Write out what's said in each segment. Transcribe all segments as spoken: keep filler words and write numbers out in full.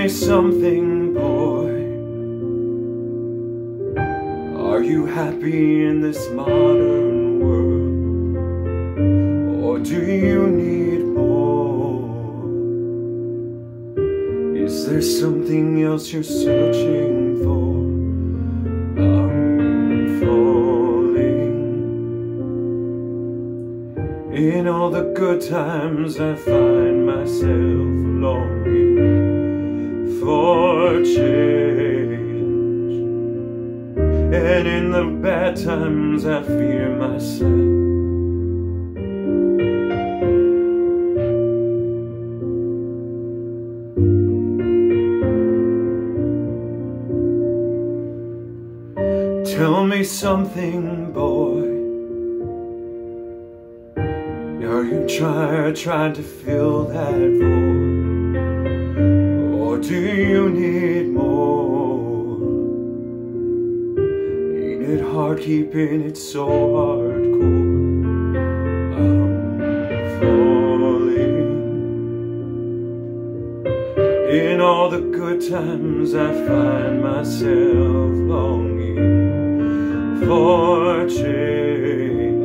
me something, boy. Are you happy in this modern world, or do you need more? Is there something else you're searching for? I'm falling. In all the good times I find myself longing for change, and in the bad times I fear myself. Tell me something, boy. Are you trying, trying to fill that void, or do you need more? Ain't it hard keeping it so hardcore? I'm falling. In all the good times I find myself longing for change,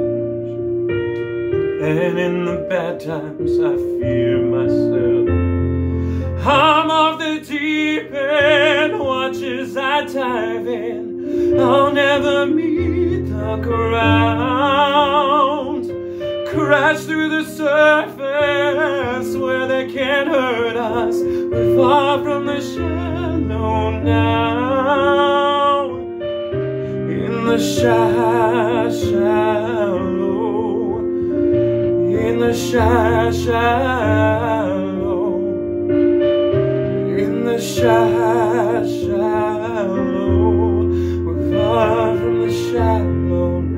and in the bad times I fear myself. I'm off the deep end, watch as I dive in. I'll never meet the ground, crash through the surface where they can't hurt us. We're far from the shallow now, in the shallow, shallow, in the shallow, shallow, in the shallow, shallow. We're far from the shallow now.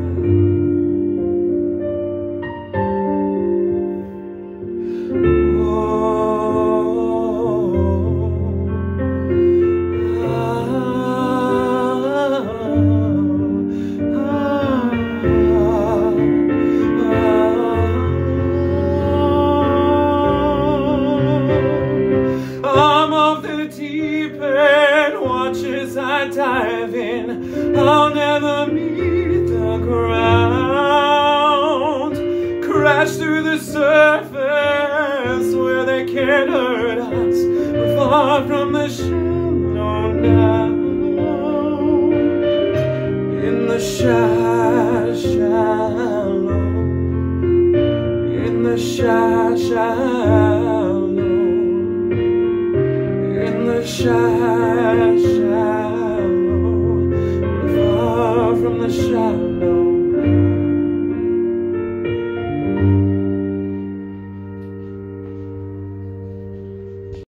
As I dive in, I'll never meet the ground, crash through the surface where they can't hurt us. We're far from the shallow now, in the shallow, shallow, in the shallow, shallow, in the shallow, shallow. From the shallow.